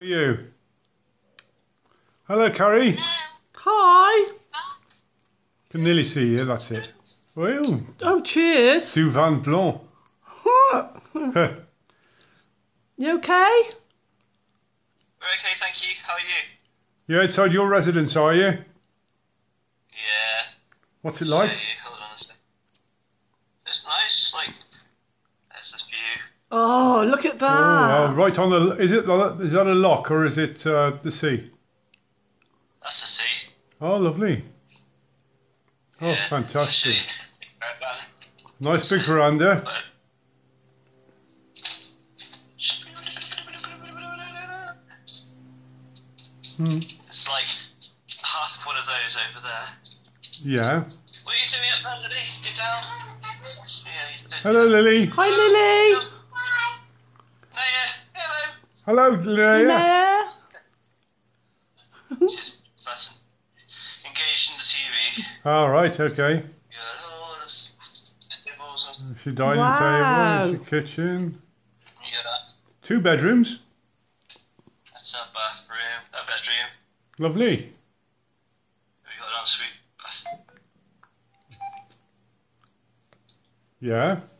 You. Hello, Carrie. Hi. Can nearly see you. That's it. Well, Oh, cheers. du vin blanc. You okay? We're okay, thank you. How are you? You're outside your residence, are you? Yeah. What's it like? Show you. Hold on a sec. It's nice, just like there's this view. Oh, look at that. Oh, right on the. Is that a lock or is it the sea? That's the sea. Oh, lovely. Oh, Yeah, fantastic. actually, Nice big veranda. It's like half of one of those over there. Yeah. What are you doing up there, Lily? Get down. Yeah, he's doing. Hello, Lily. Hi, Lily. Naya, hello. Hello, Lily. There. She's fussing. Engaged in the TV. All right. Okay. You got all the tables and She dining Wow. table. She kitchen. you got that. 2 bedrooms. That's our bathroom. Our bedroom. Lovely. We got an ensuite bath. Yeah.